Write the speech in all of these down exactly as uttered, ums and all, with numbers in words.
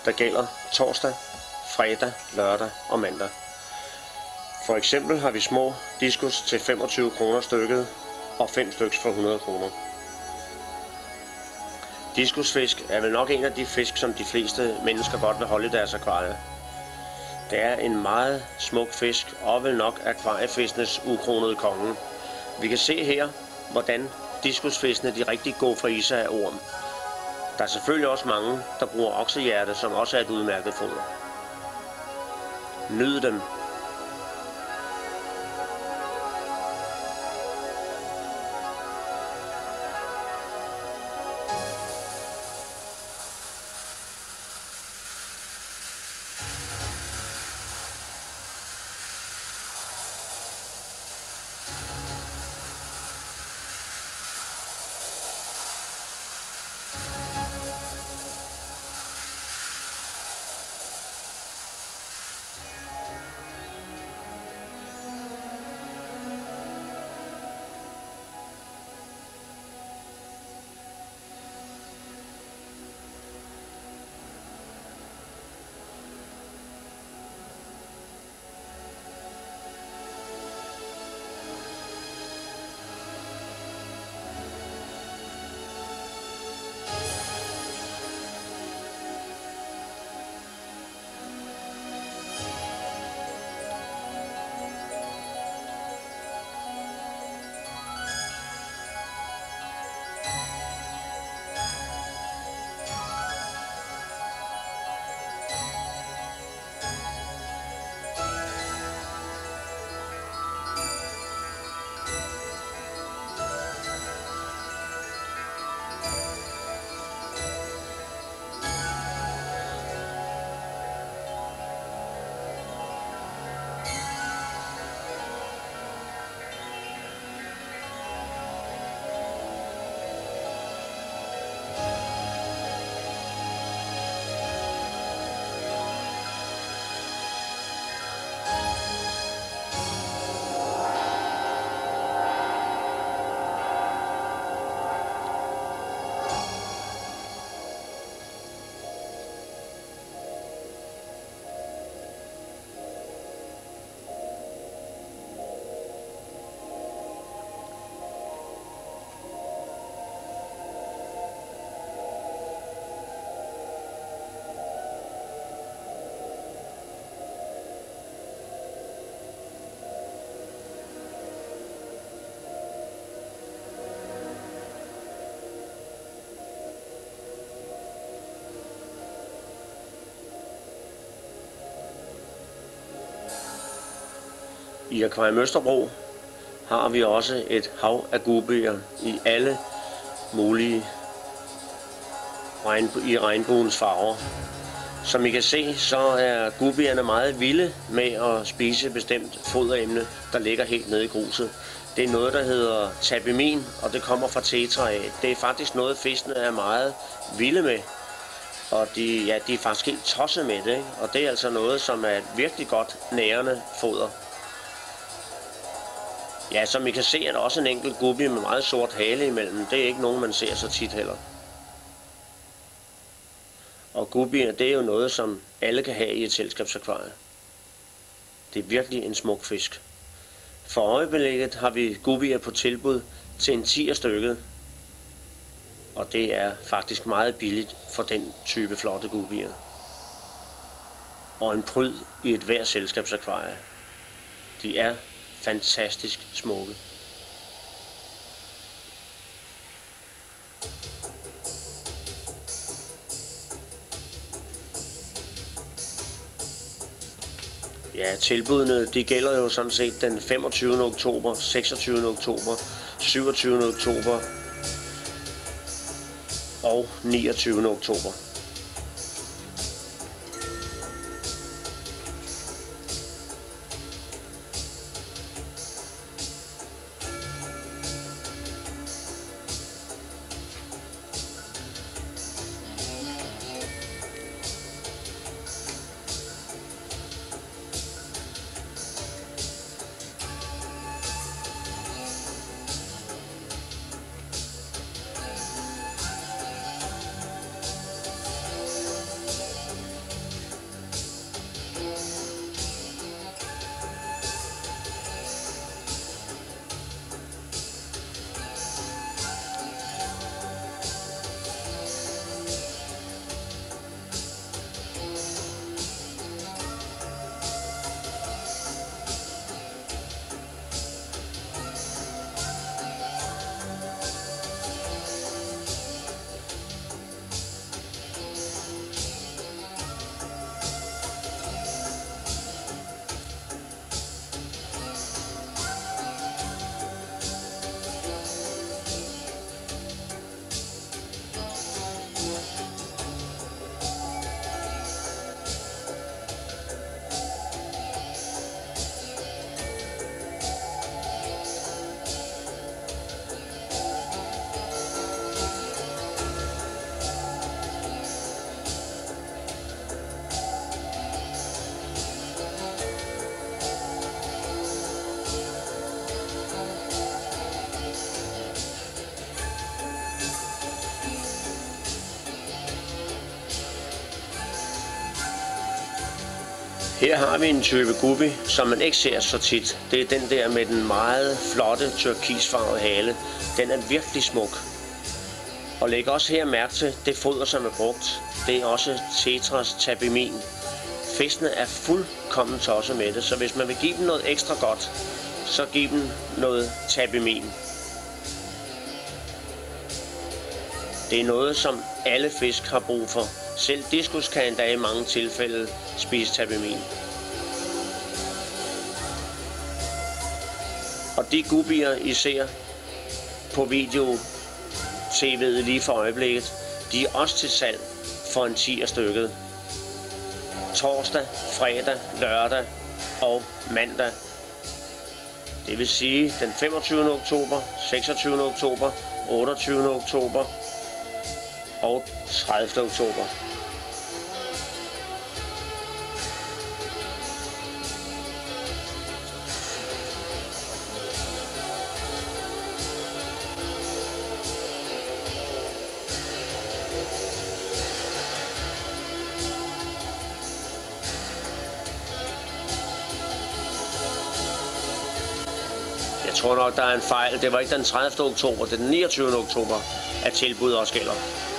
der gælder torsdag, fredag, lørdag og mandag. For eksempel har vi små diskus til femogtyve kroner stykket og fem stykker for hundrede kroner. Diskusfisk er vel nok en af de fisk, som de fleste mennesker godt vil holde i deres akvarie. Det er en meget smuk fisk og vel nok akvariefiskenes ukronede konge. Vi kan se her, hvordan diskusfiskene de rigtig går for i sig af orm. Der er selvfølgelig også mange, der bruger oksehjerte, som også er et udmærket foder. Nyd dem. I Akvarium Østerbro har vi også et hav af gubier i alle mulige i regnbuens farver. Som I kan se, så er gubierne meget vilde med at spise bestemt foderemne, der ligger helt nede i gruset. Det er noget, der hedder tabimin, og det kommer fra tetra af. Det er faktisk noget, fiskene er meget vilde med. Og de, ja, de er faktisk helt tosset med det, ikke? Og det er altså noget, som er et virkelig godt nærende foder. Ja, som I kan se, er der også en enkelt gubi med meget sort hale imellem. Det er ikke nogen, man ser så tit heller. Og gubier, det er jo noget, som alle kan have i et selskabsakvarie. Det er virkelig en smuk fisk. For øjeblikket har vi gubier på tilbud til en tier stykket. Og det er faktisk meget billigt for den type flotte gubier. Og en pryd i et hver selskabsakvarie. De er fantastisk smukke. Ja, tilbudene de gælder jo sådan set den femogtyvende oktober, seksogtyvende oktober, syvogtyvende oktober og niogtyvende oktober. Her har vi en type guppy, som man ikke ser så tit. Det er den der med den meget flotte turkisfarvede hale. Den er virkelig smuk. Og læg også her mærke til det foder, som er brugt. Det er også Tetras Tabimin. Fiskene er fuldkommen tosset med det, så hvis man vil give dem noget ekstra godt, så giv dem noget Tabimin. Det er noget, som alle fisk har brug for. Selv diskus kan endda i mange tilfælde spise Tabimin. Og de guppier, I ser på video tv'et lige for øjeblikket, de er også til salg for en tier stykket. Torsdag, fredag, lørdag og mandag. Det vil sige den femogtyvende oktober, seksogtyvende oktober, otteogtyvende oktober og tredivte oktober. Jeg tror nok, der er en fejl. Det var ikke den tredivte oktober, det er den niogtyvende oktober, at tilbuddet også gælder.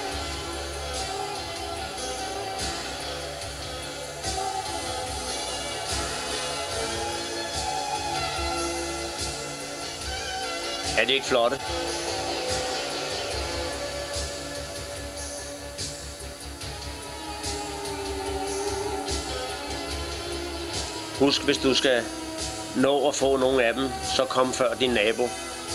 Er det ikke flotte? Husk, hvis du skal nå at få nogle af dem, så kom før din nabo.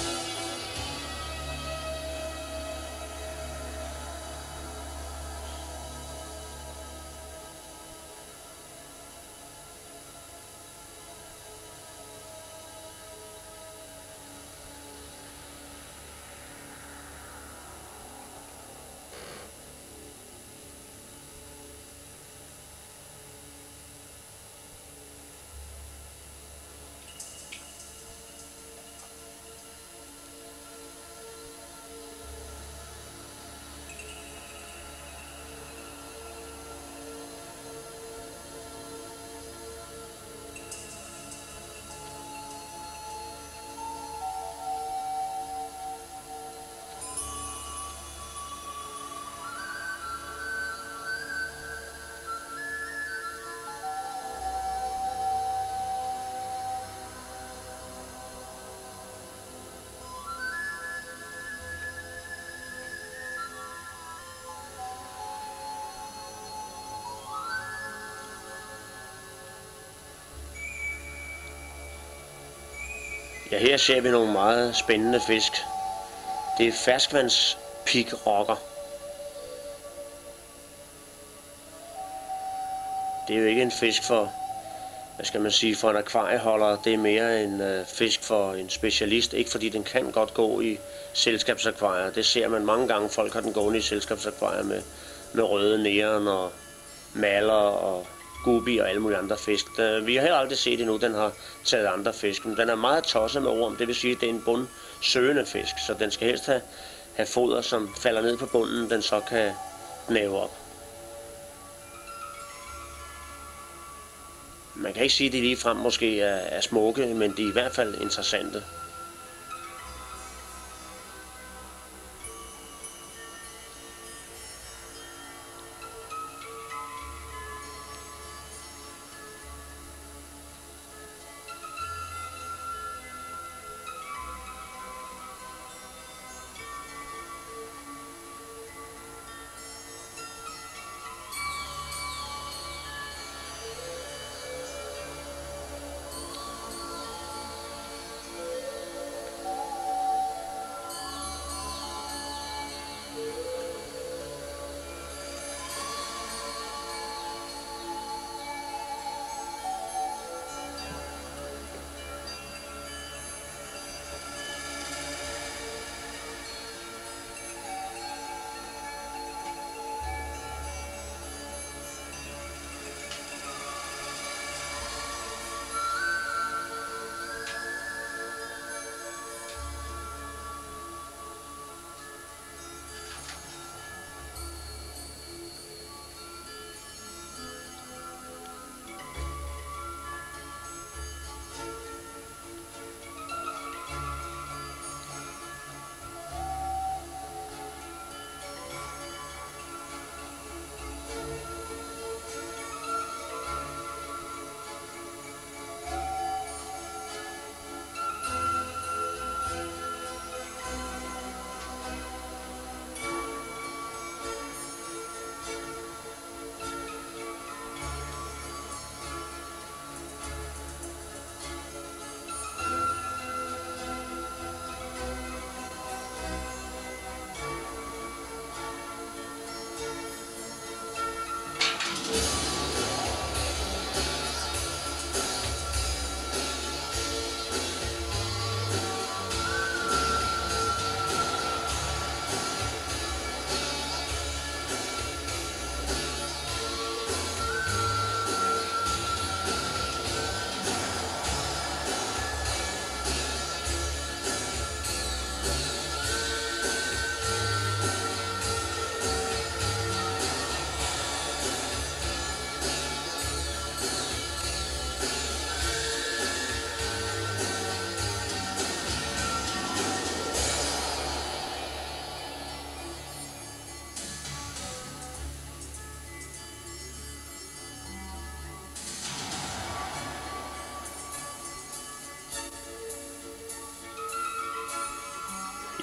Ja, her ser vi nogle meget spændende fisk. Det er ferskvandspikrokker. Det er jo ikke en fisk for, hvad skal man sige, for en akvarieholder. Det er mere en øh, fisk for en specialist. Ikke fordi den kan godt gå i selskabsakvarier. Det ser man mange gange. Folk har den gående i selskabsakvarier med, med røde næren og maler og guppy og alle mulige andre fisk. Vi har heller aldrig set endnu, den har taget andre fisk. Men den er meget tosset med orm. Det vil sige, at det er en bundsøgende fisk. Så den skal helst have, have foder, som falder ned på bunden, den så kan gnave op. Man kan ikke sige, at de ligefrem måske er, er smukke, men de er i hvert fald interessante.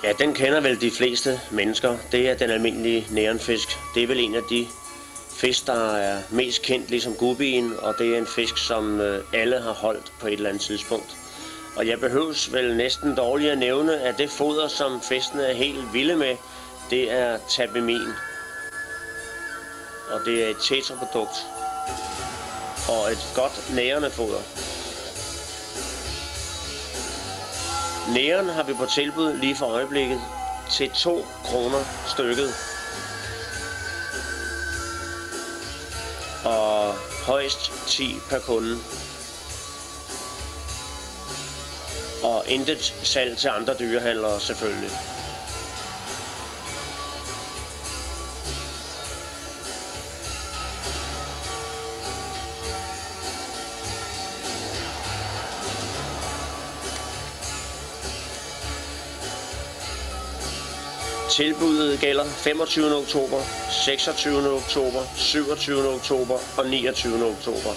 Ja, den kender vel de fleste mennesker. Det er den almindelige neonfisk. Det er vel en af de fisk, der er mest kendt, ligesom gubien, og det er en fisk, som alle har holdt på et eller andet tidspunkt. Og jeg behøves vel næsten dårligt at nævne, at det foder, som fiskene er helt vilde med, det er tabemin. Og det er et tetraprodukt og et godt nærende foder. Næren har vi på tilbud lige for øjeblikket til to kroner stykket. Og højst ti per kunde. Og intet salg til andre dyrehandlere selvfølgelig. Tilbuddet gælder femogtyvende oktober, seksogtyvende oktober, syvogtyvende oktober og niogtyvende oktober.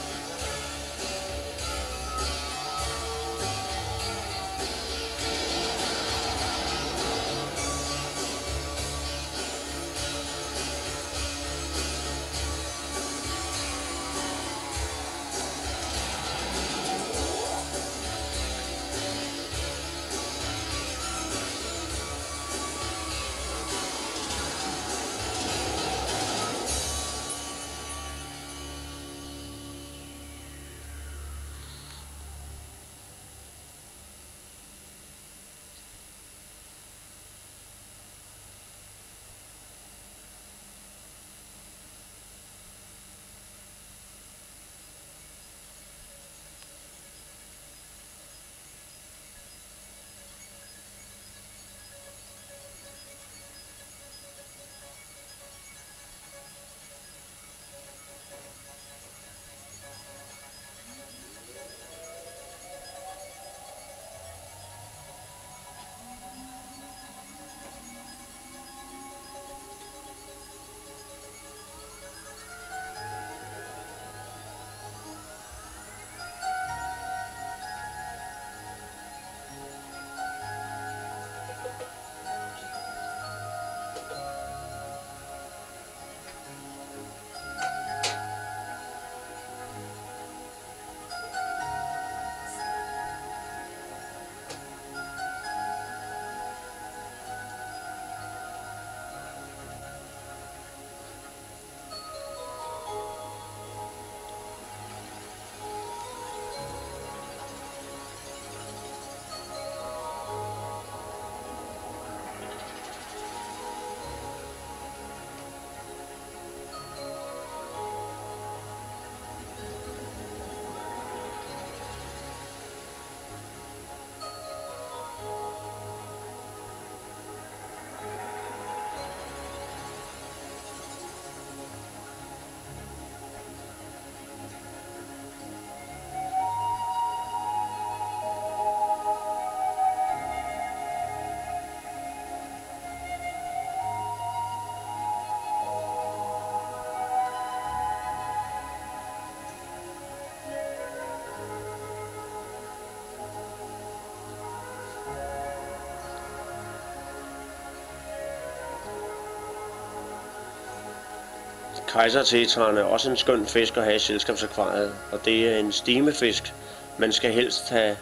Kejsertetraen er også en skøn fisk at have i selskabsakvariet, og det er en stimefisk. Man skal helst have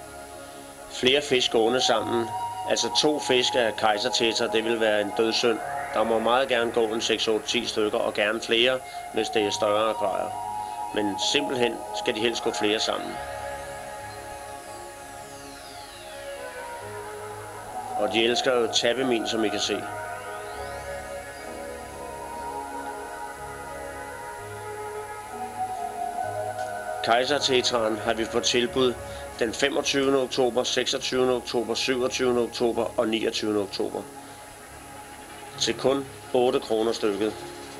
flere fisk gående sammen. Altså to fisk af kejsertetra, det vil være en dødssynd. Der må meget gerne gå en seks otte ti stykker, og gerne flere, hvis det er større akvarier. Men simpelthen skal de helst gå flere sammen. Og de elsker jo tabemin, som I kan se. Kejsertetraen har vi på tilbud den femogtyvende oktober, seksogtyvende oktober, syvogtyvende oktober og niogtyvende oktober. Til kun otte kroner stykket.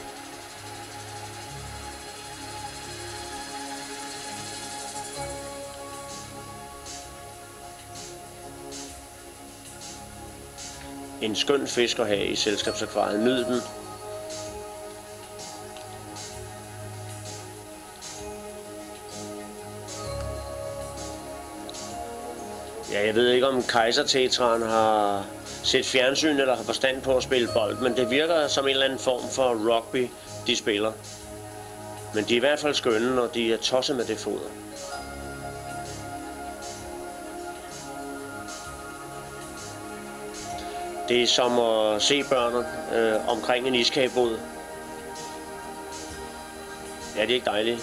En skøn fisk at have i selskabsakvariet. Nyd den. Ja, jeg ved ikke, om kejsertetraen har set fjernsyn eller har forstand på at spille bold, men det virker som en eller anden form for rugby, de spiller. Men de er i hvert fald skønne, og de er tosset med det foder. Det er som at se børnene øh, omkring en iskagebåd. Ja, det er ikke dejligt.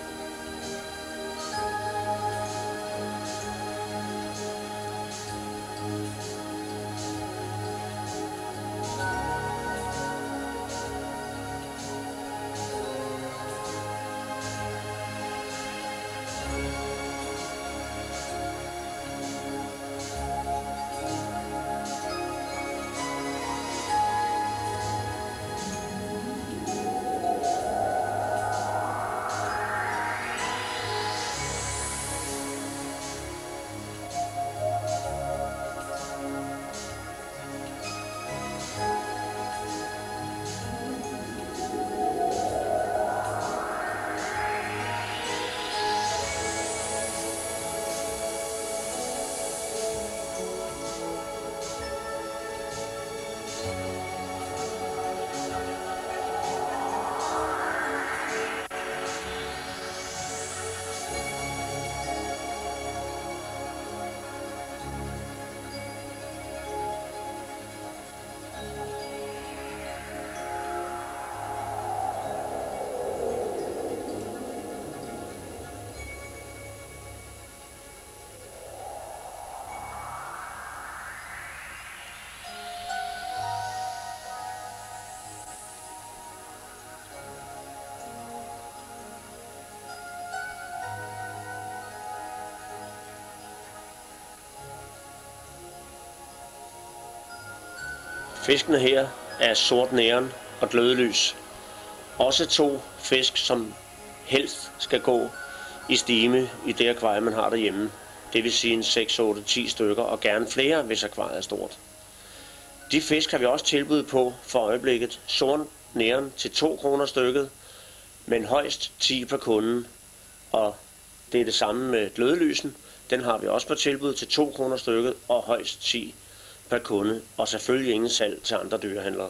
Fiskene her er sort næren og glødelys. Også to fisk, som helst skal gå i stime i det akvarium, man har derhjemme. Det vil sige en seks, otte, ti stykker, og gerne flere, hvis akvariet er stort. De fisk har vi også tilbud på for øjeblikket. Sort næren til to kroner stykket, men højst ti per kunden. Og det er det samme med glødelysen. Den har vi også på tilbud til to kroner stykket og højst ti per kunde, og selvfølgelig ingen salg til andre dyrehandlere.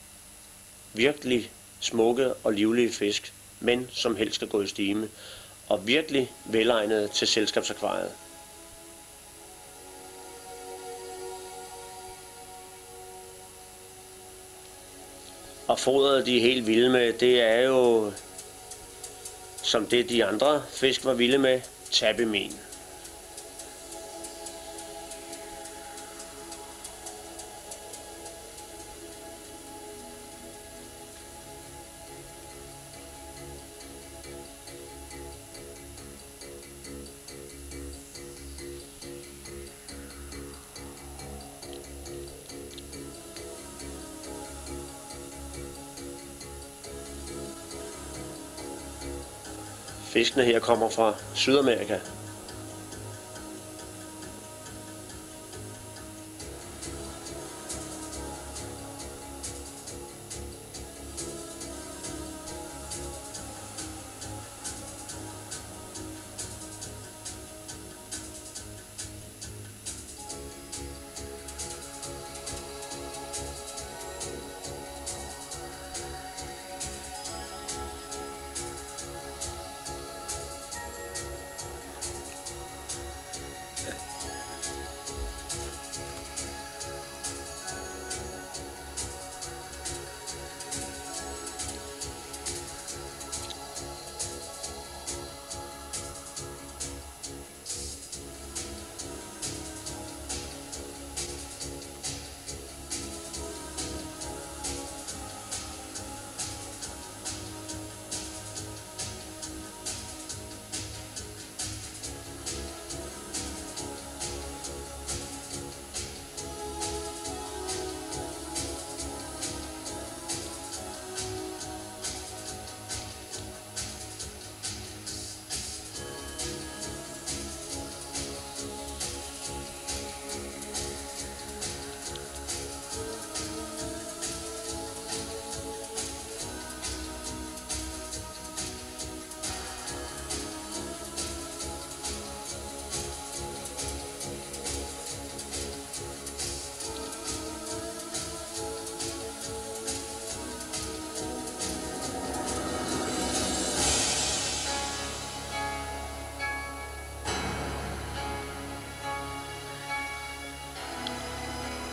Virkelig smukke og livlige fisk, men som helst skal gå i stime, og virkelig velegnede til selskabsakvariet. Og fodret de er helt vilde med, det er jo, som det de andre fisk var vilde med, tabemén. Fiskene her kommer fra Sydamerika.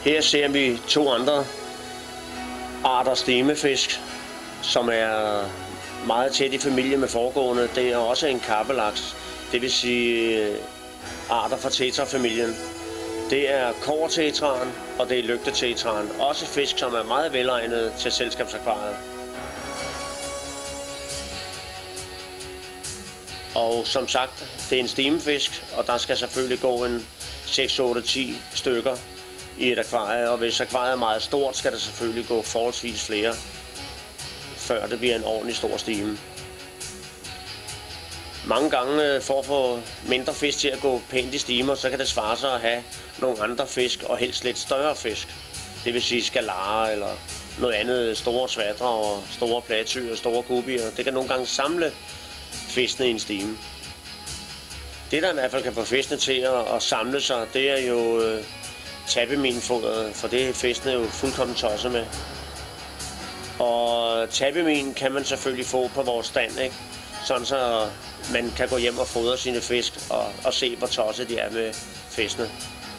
Her ser vi to andre arter stemefisk, som er meget tæt i familie med foregående. Det er også en karpelaks, det vil sige arter fra tetrafamilien. Det er kobbertetraen, og det er lygtetetraen. Også fisk, som er meget velegnet til selskabsakvariet. Og som sagt, det er en stemefisk, og der skal selvfølgelig gå en seks otte ti stykker i et akvarie. Og hvis akvariet er meget stort, skal der selvfølgelig gå forholdsvis flere, før det bliver en ordentlig stor stime. Mange gange for at få mindre fisk til at gå pænt i stimer, så kan det svare sig at have nogle andre fisk, og helst lidt større fisk. Det vil sige skalarer eller noget andet, store svatter og store platyr og store gubier. Det kan nogle gange samle fiskene i en stime. Det, der i hvert fald kan få fiskene til at, at samle sig, det er jo øh, tabeminfodret, for det er fiskene jo fuldkommen tosset med. Og tabemin kan man selvfølgelig få på vores stand, ikke? Sådan så man kan gå hjem og fodre sine fisk og, og se, hvor tosset de er med fiskene.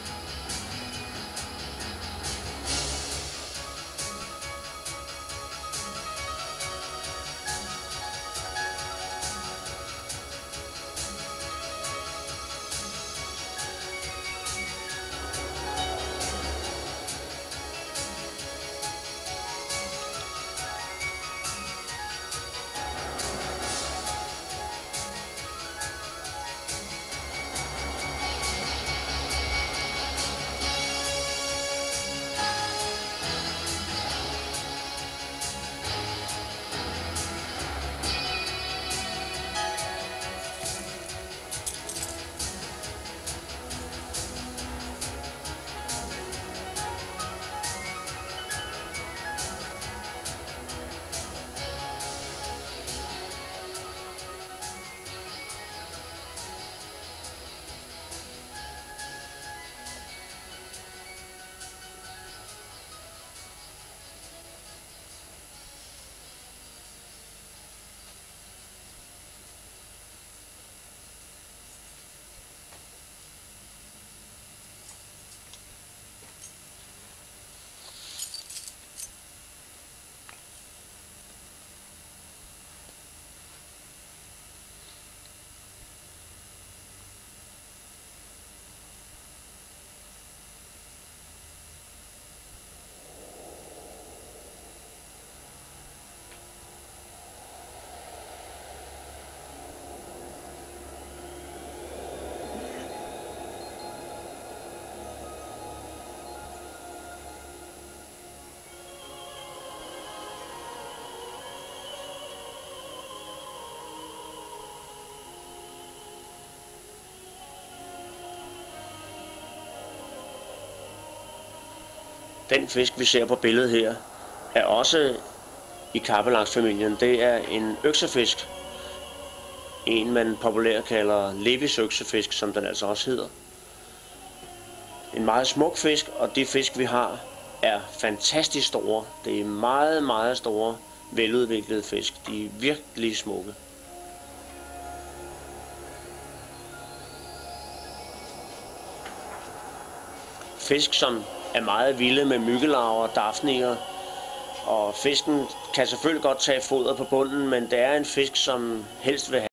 Den fisk, vi ser på billedet her, er også i karpelaksfamilien. Det er en øksefisk. En, man populært kalder Levis øksefisk, som den altså også hedder. En meget smuk fisk, og de fisk, vi har, er fantastisk store. Det er meget, meget store, veludviklede fisk. De er virkelig smukke. Fisk, som er meget vilde med myggelarver og daphnier. Og fisken kan selvfølgelig godt tage foder på bunden, men det er en fisk, som helst vil have